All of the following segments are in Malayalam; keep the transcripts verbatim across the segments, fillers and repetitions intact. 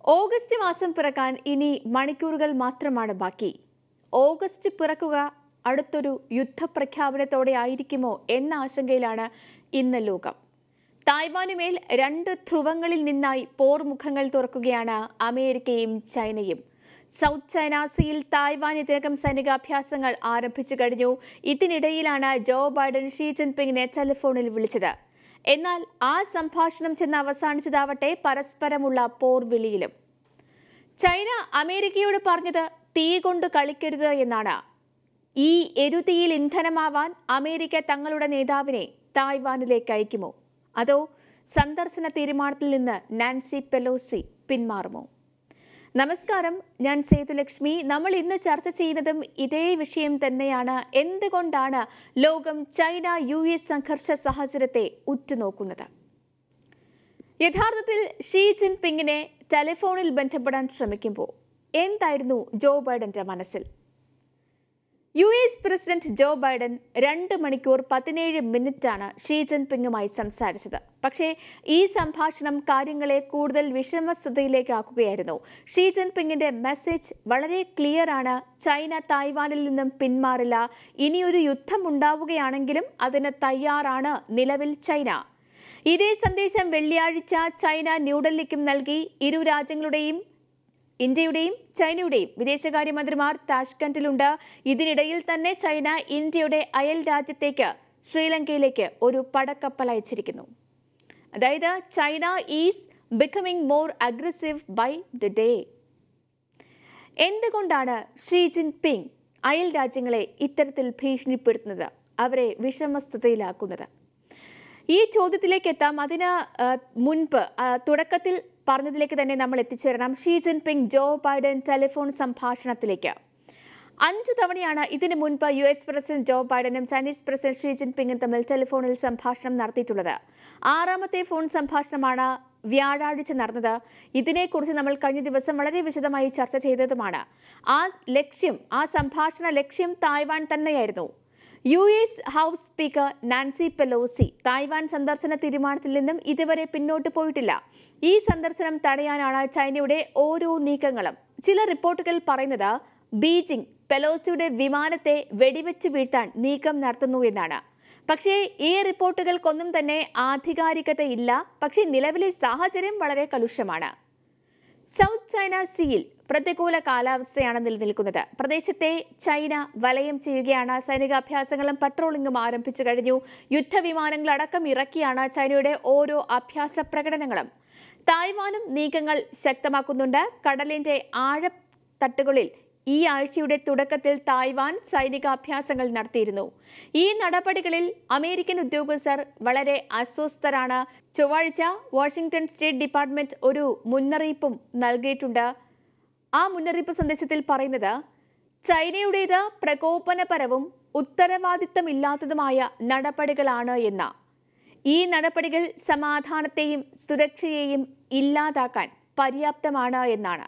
ഓഗസ്റ്റ് മാസം പിറക്കാൻ ഇനി മണിക്കൂറുകൾ മാത്രമാണ് ബാക്കി. ഓഗസ്റ്റ് പിറക്കുക അടുത്തൊരു യുദ്ധപ്രഖ്യാപനത്തോടെ ആയിരിക്കുമോ എന്ന ആശങ്കയിലാണ് ഇന്ന് ലോകം. തായ്വാനുമേൽ രണ്ട് ധ്രുവങ്ങളിൽ നിന്നായി പോർമുഖങ്ങൾ തുറക്കുകയാണ് അമേരിക്കയും ചൈനയും. സൗത്ത് ചൈന സീയിൽ തായ്വാൻ ഇതിനകം സൈനികാഭ്യാസങ്ങൾ ആരംഭിച്ചു കഴിഞ്ഞു. ഇതിനിടയിലാണ് ജോ ബൈഡൻ ഷീ ജിൻപിങ്ങിനെ ടെലിഫോണിൽ വിളിച്ചത്. എന്നാൽ ആ സംഭാഷണം ചെന്ന് അവസാനിച്ചതാവട്ടെ പരസ്പരമുള്ള പോർവിളിയിലും. ചൈന അമേരിക്കയോട് പറഞ്ഞത് തീ കൊണ്ട് കളിക്കരുത് എന്നാണ്. ഈ എരുതിയിൽ ഇന്ധനമാവാൻ അമേരിക്ക തങ്ങളുടെ നേതാവിനെ തായ്വാനിലേക്ക് അയക്കുമോ, അതോ സന്ദർശന തീരുമാനത്തിൽ നിന്ന് നാൻസി പെലോസി പിന്മാറുമോ? നമസ്കാരം, ഞാൻ സേതുലക്ഷ്മി. നമ്മൾ ഇന്ന് ചർച്ച ചെയ്യുന്നതും ഇതേ വിഷയം തന്നെയാണ്. എന്തുകൊണ്ടാണ് ലോകം ചൈന യു എസ് സംഘർഷ സാഹചര്യത്തെ ഉറ്റുനോക്കുന്നത്? യഥാർത്ഥത്തിൽ ഷീ ജിൻപിങ്ങിനെ ടെലിഫോണിൽ ബന്ധപ്പെടാൻ ശ്രമിക്കുമ്പോൾ എന്തായിരുന്നു ജോ ബൈഡന്റെ മനസ്സിൽ? U S president Joe Biden രണ്ട് മണിക്കൂർ പതിനേഴ് മിനിറ്റാണ് ഷീ ജിൻപിങ്ങുമായി സംസാരിച്ചത്. പക്ഷേ ഈ സംഭാഷണം കാര്യങ്ങളെ കൂടുതൽ വിഷമസ്ഥതയിലേക്കാക്കുകയായിരുന്നു. ഷീ ജിൻപിങ്ങിന്റെ മെസ്സേജ് വളരെ ക്ലിയർ ആണ്. ചൈന തായ്വാനിൽ നിന്നും പിന്മാറില്ല. ഇനിയൊരു യുദ്ധം ഉണ്ടാവുകയാണെങ്കിലും അതിന് തയ്യാറാണ് നിലവിൽ ചൈന. ഇതേ സന്ദേശം വെള്ളിയാഴ്ച ചൈന ന്യൂഡൽഹിക്കും നൽകി. ഇരു രാജ്യങ്ങളുടെയും ഇന്ത്യയുടെയും ചൈനയുടെയും വിദേശകാര്യമന്ത്രിമാർ താഷ്കന്റിലുണ്ട്. ഇതിനിടയിൽ തന്നെ ചൈന ഇന്ത്യയുടെ അയൽ രാജ്യത്തേക്ക് ശ്രീലങ്കയിലേക്ക് ഒരു പടക്കപ്പൽ അയച്ചിരിക്കുന്നു. അതായത് China is becoming more aggressive by the day. എന്തുകൊണ്ടാണ് ഷീ ജിൻപിങ് അയൽ രാജ്യങ്ങളെ ഇത്തരത്തിൽ ഭീഷണിപ്പെടുത്തുന്നത്, അവരെ വിഷമസ്ഥതയിലാക്കുന്നത്? ഈ ചോദ്യത്തിലേക്ക് എത്താം. അതിന് മുൻപ് തുടക്കത്തിൽ പറഞ്ഞതിലേക്ക് തന്നെ നമ്മൾ എത്തിച്ചേരണം. Xi Jinping Joe Biden telephone സംഭാഷണത്തിലേക്ക്. അഞ്ചു തവണയാണ് ഇതിനു മുൻപ് യു എസ് പ്രസിഡന്റ് ജോ ബൈഡനും ചൈനീസ് പ്രസിഡന്റ് ഷീ ജിൻപിങ്ങും തമ്മിൽ ടെലിഫോണിൽ സംഭാഷണം നടത്തിയിട്ടുള്ളത്. ആറാമത്തെ ഫോൺ സംഭാഷണമാണ് വ്യാഴാഴ്ച നടന്നത്. ഇതിനെക്കുറിച്ച് നമ്മൾ കഴിഞ്ഞ ദിവസം വളരെ വിശദമായി ചർച്ച ചെയ്തതുമാണ്. ആ ലക്ഷ്യം, ആ സംഭാഷണ ലക്ഷ്യം തായ്വാൻ തന്നെയായിരുന്നു. U S house speaker Nancy Pelosi Taiwan സന്ദർശന തീരുമാനത്തിൽ നിന്നും ഇതുവരെ പിന്നോട്ട് പോയിട്ടില്ല. ഈ സന്ദർശനം തടയാനാണ് ചൈനയുടെ ഓരോ നീക്കങ്ങളും. ചില റിപ്പോർട്ടുകൾ പറയുന്നത് ബീജിംഗ് പെലോസിയുടെ വിമാനത്തെ വെടിവെച്ച് വീഴ്ത്താൻ നീക്കം നടത്തുന്നു എന്നാണ്. പക്ഷേ ഈ റിപ്പോർട്ടുകൾക്കൊന്നും തന്നെ ആധികാരികതയില്ല. പക്ഷേ നിലവിലെ സാഹചര്യം വളരെ കലുഷമാണ്. സൗത്ത് ചൈന സീയിൽ പ്രതികൂല കാലാവസ്ഥയാണ് നിലനിൽക്കുന്നത്. പ്രദേശത്തെ ചൈന വലയം ചെയ്യുകയാണ്. സൈനികാഭ്യാസങ്ങളും പട്രോളിംഗും ആരംഭിച്ചു കഴിഞ്ഞു. യുദ്ധവിമാനങ്ങളടക്കം ഇറക്കിയാണ് ചൈനയുടെ ഓരോ അഭ്യാസ പ്രകടനങ്ങളും. തായ്വാനും നീക്കങ്ങൾ ശക്തമാക്കുന്നുണ്ട്. കടലിന്റെ ആഴത്തട്ടുകളിൽ ഈ ആഴ്ചയുടെ തുടക്കത്തിൽ തായ്വാൻ സൈനികാഭ്യാസങ്ങൾ നടത്തിയിരുന്നു. ഈ നടപടികളിൽ അമേരിക്കൻ ഉദ്യോഗസ്ഥർ വളരെ അസ്വസ്ഥരാണ്. ചൊവ്വാഴ്ച വാഷിംഗ്ടൺ സ്റ്റേറ്റ് ഡിപ്പാർട്ട്മെന്റ് ഒരു മുന്നറിയിപ്പും നൽകിയിട്ടുണ്ട്. ആ മുന്നറിയിപ്പ് സന്ദേശത്തിൽ പറയുന്നത് ചൈനയുടേത് പ്രകോപനപരവും ഉത്തരവാദിത്തമില്ലാത്തതുമായ നടപടികളാണ് എന്ന. ഈ നടപടികൾ സമാധാനത്തെയും സുരക്ഷയെയും ഇല്ലാതാക്കാൻ പര്യാപ്തമാണ് എന്നാണ്.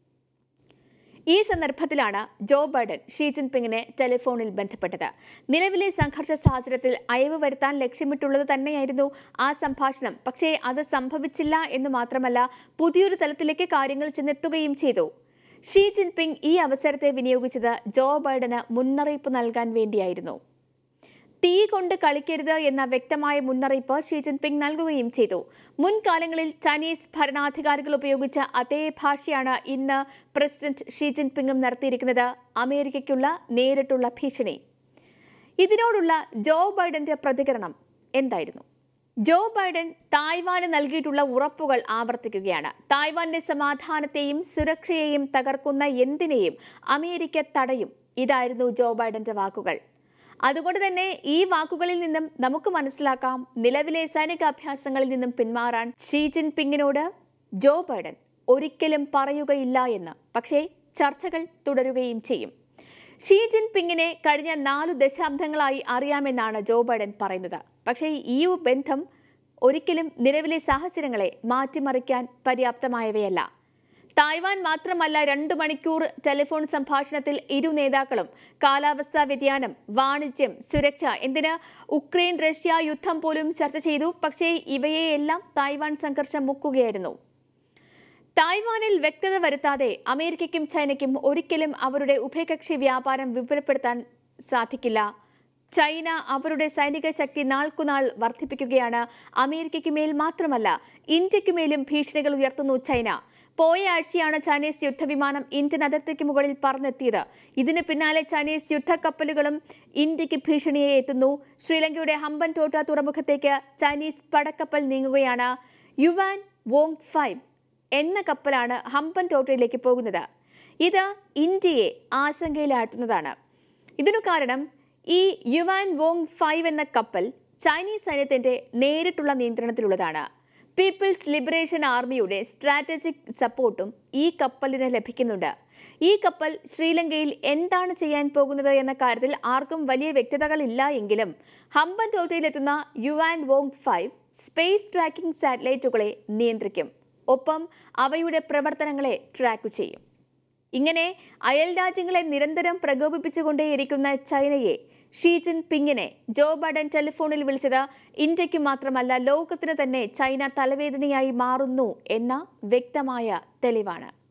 ഈ സന്ദർഭത്തിലാണ് ജോ ബൈഡൻ ഷീ ജിൻപിങ്ങിനെ ടെലിഫോണിൽ ബന്ധപ്പെട്ടത്. നിലവിലെ സംഘർഷ സാഹചര്യത്തിൽ അയവ് വരുത്താൻ ലക്ഷ്യമിട്ടുള്ളത് തന്നെയായിരുന്നു ആ സംഭാഷണം. പക്ഷേ അത് സംഭവിച്ചില്ല എന്ന് മാത്രമല്ല, പുതിയൊരു തലത്തിലേക്ക് കാര്യങ്ങൾ ചെന്നെത്തുകയും ചെയ്തു. ഷീ ജിൻപിങ് ഈ അവസരത്തെ വിനിയോഗിച്ചത് ജോ ബൈഡന് മുന്നറിയിപ്പ് നൽകാൻ വേണ്ടിയായിരുന്നു. തീ കൊണ്ട് കളിക്കരുത് എന്ന വ്യക്തമായ മുന്നറിയിപ്പ് ഷീ ജിൻപിങ് നൽകുകയും ചെയ്തു. മുൻകാലങ്ങളിൽ ചൈനീസ് ഭരണാധികാരികൾ ഉപയോഗിച്ച അതേ ഭാഷയാണ് ഇന്ന് പ്രസിഡന്റ് ഷീ ജിൻപിങ്ങും നടത്തിയിരിക്കുന്നത്. അമേരിക്കയ്ക്കുള്ള നേരിട്ടുള്ള ഭീഷണി. ഇതിനോടുള്ള ജോ ബൈഡന്റെ പ്രതികരണം എന്തായിരുന്നു? ജോ ബൈഡൻ തായ്വാന് നൽകിയിട്ടുള്ള ഉറപ്പുകൾ ആവർത്തിക്കുകയാണ്. തായ്വാന്റെ സമാധാനത്തെയും സുരക്ഷയെയും തകർക്കുന്ന എന്തിനേയും അമേരിക്ക തടയും. ഇതായിരുന്നു ജോ ബൈഡന്റെ വാക്കുകൾ. അതുകൊണ്ട് തന്നെ ഈ വാക്കുകളിൽ നിന്നും നമുക്ക് മനസ്സിലാക്കാം, നിലവിലെ സൈനികാഭ്യാസങ്ങളിൽ നിന്നും പിന്മാറാൻ ഷീ ജിൻപിങ്ങിനോട് ജോ ബൈഡൻ ഒരിക്കലും പറയുകയില്ല എന്ന്. പക്ഷേ ചർച്ചകൾ തുടരുകയും ചെയ്യും. ഷീ ജിൻപിങ്ങിനെ കഴിഞ്ഞ നാലു ദശാബ്ദങ്ങളായി അറിയാമെന്നാണ് ജോ ബൈഡൻ പറയുന്നത്. പക്ഷേ ഈ ബന്ധം ഒരിക്കലും നിലവിലെ സാഹചര്യങ്ങളെ മാറ്റിമറിക്കാൻ പര്യാപ്തമായവയല്ല. തായ്വാൻ മാത്രമല്ല, രണ്ടു മണിക്കൂർ ടെലിഫോൺ സംഭാഷണത്തിൽ ഇരു നേതാക്കളും കാലാവസ്ഥാ വ്യതിയാനം, വാണിജ്യം, സുരക്ഷ, എന്തിന് ഉക്രൈൻ റഷ്യ യുദ്ധം പോലും ചർച്ച ചെയ്തു. പക്ഷേ ഇവയെയെല്ലാം തായ്വാൻ സംഘർഷം മുക്കുകയായിരുന്നു. തായ്വാനിൽ വ്യക്തത വരുത്താതെ അമേരിക്കയ്ക്കും ചൈനയ്ക്കും ഒരിക്കലും അവരുടെ ഉഭയകക്ഷി വ്യാപാരം വിപുലപ്പെടുത്താൻ സാധിക്കില്ല. ചൈന അവരുടെ സൈനിക ശക്തി നാൾക്കുനാൾ വർദ്ധിപ്പിക്കുകയാണ്. അമേരിക്കയ്ക്ക് മേൽ മാത്രമല്ല ഇന്ത്യയ്ക്കുമേലും ഭീഷണികൾ ഉയർത്തുന്നു ചൈന. പോയ ആഴ്ചയാണ് ചൈനീസ് യുദ്ധവിമാനം ഇന്ത്യൻ അതിർത്തിക്ക് മുകളിൽ പറന്നെത്തിയത്. ഇതിന് പിന്നാലെ ചൈനീസ് യുദ്ധക്കപ്പലുകളും ഇന്ത്യക്ക് ഭീഷണിയെ എത്തുന്നു. ശ്രീലങ്കയുടെ ഹമ്പൻ ടോട്ട തുറമുഖത്തേക്ക് ചൈനീസ് പടക്കപ്പൽ നീങ്ങുകയാണ്. യുവാൻ വോങ് ഫൈവ് എന്ന കപ്പലാണ് ഹമ്പൻ ടോട്ടയിലേക്ക് പോകുന്നത്. ഇത് ഇന്ത്യയെ ആശങ്കയിലാഴ്ത്തുന്നതാണ്. ഇതിനു കാരണം ഈ യുവാൻ വോങ് ഫൈവ് എന്ന കപ്പൽ ചൈനീസ് സൈന്യത്തിന്റെ നേരിട്ടുള്ള നിയന്ത്രണത്തിലുള്ളതാണ്. പീപ്പിൾസ് ലിബറേഷൻ ആർമിയുടെ സ്ട്രാറ്റജിക് സപ്പോർട്ടും ഈ കപ്പലിന് ലഭിക്കുന്നുണ്ട്. ഈ കപ്പൽ ശ്രീലങ്കയിൽ എന്താണ് ചെയ്യാൻ പോകുന്നത് എന്ന കാര്യത്തിൽ ആർക്കും വലിയ വ്യക്തതകളില്ല എങ്കിലും ഹമ്പൻ ടോട്ടയിലെത്തുന്ന Yuan Wang five space tracking സാറ്റലൈറ്റുകളെ നിയന്ത്രിക്കും. ഒപ്പം അവയുടെ പ്രവർത്തനങ്ങളെ ട്രാക്ക് ചെയ്യും. ഇങ്ങനെ അയൽ രാജ്യങ്ങളെ നിരന്തരം പ്രകോപിപ്പിച്ചുകൊണ്ടേയിരിക്കുന്ന ചൈനയെ ഷീ ജിൻ പിങ്ങിനെ ജോ ബൈഡൻ ടെലിഫോണിൽ വിളിച്ചത് ഇന്ത്യക്ക് മാത്രമല്ല ലോകത്തിന് തന്നെ ചൈന തലവേദനയായി മാറുന്നു എന്ന വ്യക്തമായ തെളിവാണ്.